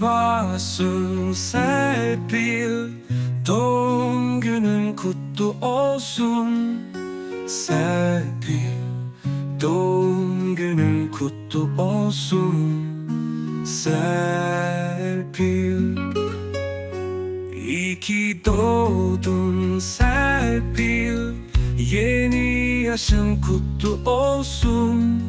varsın Serpil. Doğum günün kutlu olsun Serpil. Doğum günün kutlu olsun Serpil. İyi ki doğdun Serpil. Yeni yaşın kutlu olsun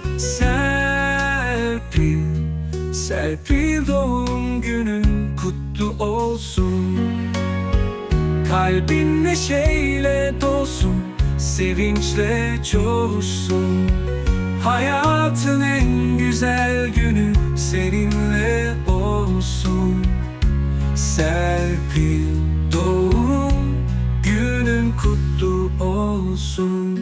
Serpil. Serpil, doğum günün kutlu olsun. Kalbin neşeyle dolsun, sevinçle coşsun. Hayatın en güzel günü seninle olsun Serpil. Doğum günün kutlu olsun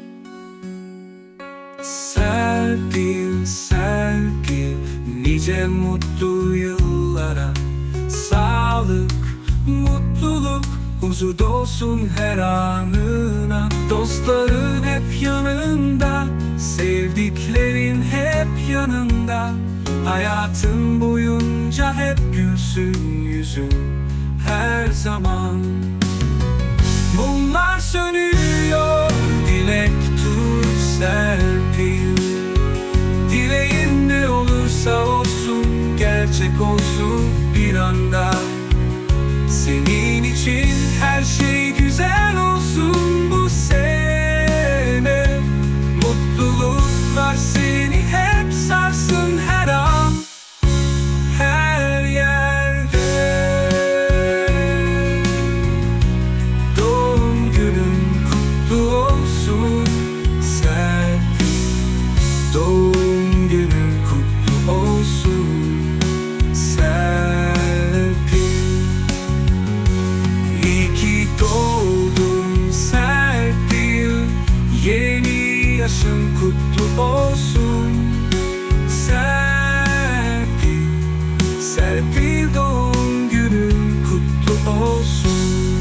Serpil. Serpil, nice mutlu yıllara. Sağlık, mutluluk, huzur dolsun her anına. Dostların hep yanında, sevdiklerin hep yanında. Hayatın boyunca hep gülsün yüzün her zaman. Mumlar sönüyor, dilek tut Serpil. Dileğin ne olursa olsun, gerçek olsun bir anda. Senin için her şey güzel olsun bu sene. Mutluluklar seni hep sarsın her an, her yerde. Doğum günün kutlu olsun Serpil. Doğum günün kutlu olsun Serpil. İyi ki doğdun Serpil. Yeni yaşın kutlu olsun Serpil. Serpil, doğum günün kutlu olsun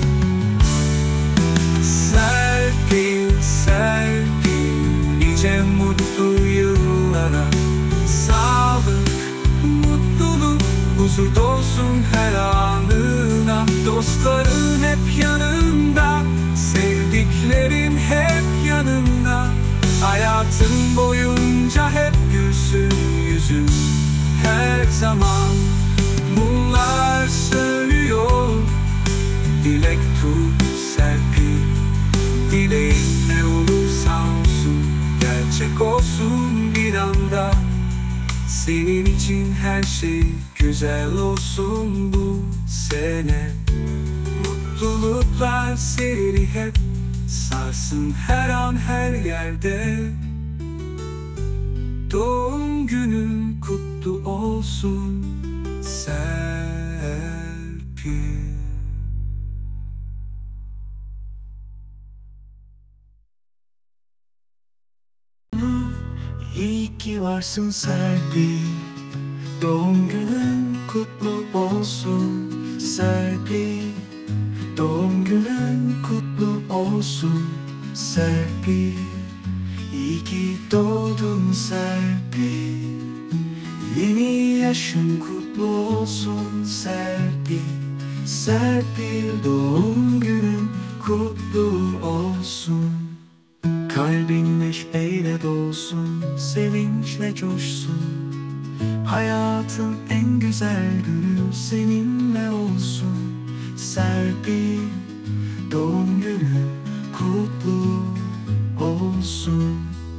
Serpil. Serpil, nice mutlu yıllara. Sağlık, mutluluk, huzur dolsun her anına. Dostların hep yanında, sevdiklerin hep yanında. Hayatın boyunca hep gülsün yüzün her zaman. Mumlar sönüyor, dilek tut Serpil. Dileğin ne olursa olsun, gerçek olsun bir anda. Senin için her şey güzel olsun bu sene. Mutluluklar seni hep sarsın her an, her yerde. Doğum günün kutlu olsun Serpil. İyi ki varsın Serpil. Doğum günün kutlu olsun Serpil. Doğum günün kutlu olsun Serpil. İyi ki doğdun Serpil. Yeni yaşın kutlu olsun Serpil. Serpil, doğum günün kutlu olsun. Kalbin neşeyle dolsun, sevinçle coşsun. Hayatın en güzel günü seninle olsun Serpil. Doğum günün kutlu olsun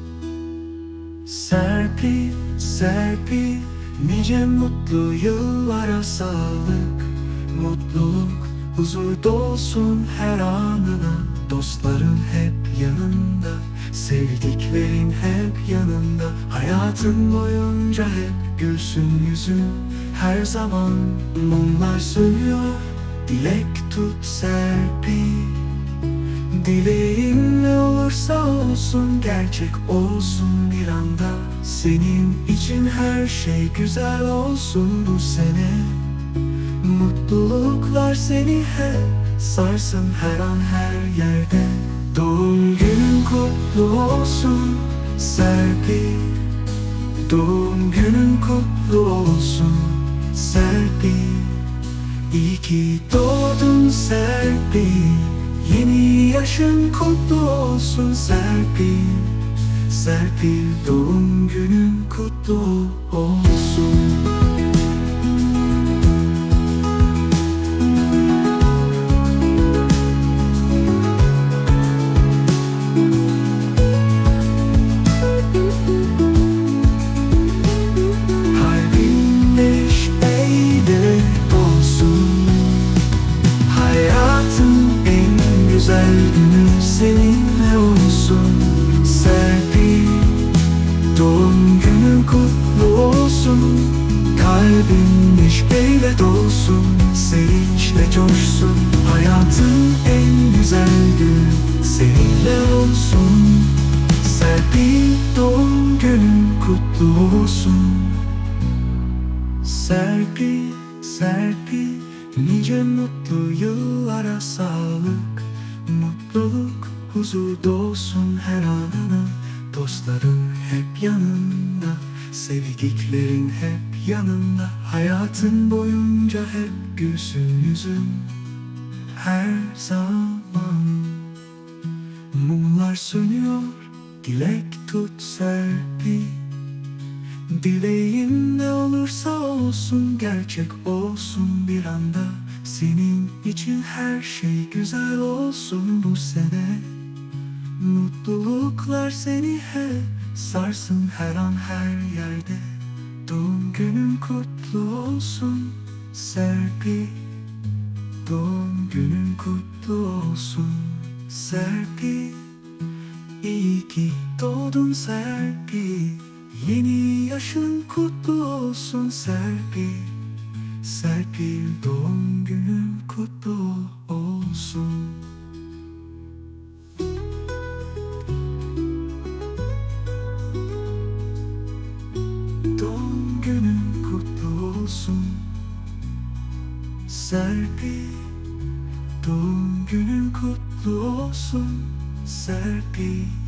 Serpil. Serpil, nice mutlu yıllara. Sağlık, mutluluk, huzur dolsun her anına. Dostların hep yanında, sevdiklerin hep yanında. Hayatın boyunca hep gülsün yüzün her zaman. Mumlar sönüyor, dilek tut Serpil. Dileğin ne olursa olsun, gerçek olsun bir anda. Senin için her şey güzel olsun bu sene. Mutluluklar seni hep sarsın her an, her yerde. Doğum günün kutlu olsun Serpil. Doğum günün kutlu olsun Serpil, iyi ki doğdun Serpil. Yeni yaşın kutlu olsun Serpil. Serpil, doğum günün kutlu olsun. Kalbin neşeyle dolsun. Hayatın en güzel günü seninle olsun. Serpil, doğum günün kutlu olsun. Kalbin neşeyle dolsun, sevinçle coşsun. Hayatın en güzel günü seninle olsun. Serpil, doğum günün kutlu olsun. Serpil, Serpil, nice mutlu yıllara sağlık, mutluluk, huzur dolsun her anına. Dostların hep yanında, sevdiklerin hep yanında. Hayatın boyunca hep gülsün yüzün her zaman. Mumlar sönüyor, dilek tut Serpil. Dileğin ne olursa olsun, gerçek olsun bir anda. Senin için her şey güzel olsun bu sene. Mutluluklar seni hep sarsın her an her yerde. Doğum günün kutlu olsun Serpil. Doğum günün kutlu olsun Serpil. İyi ki doğdun Serpil. Yeni yaşın kutlu olsun Serpil. Serpil, doğum günün kutlu olsun. Doğum günün kutlu olsun Serpil. Doğum günün kutlu olsun Serpil.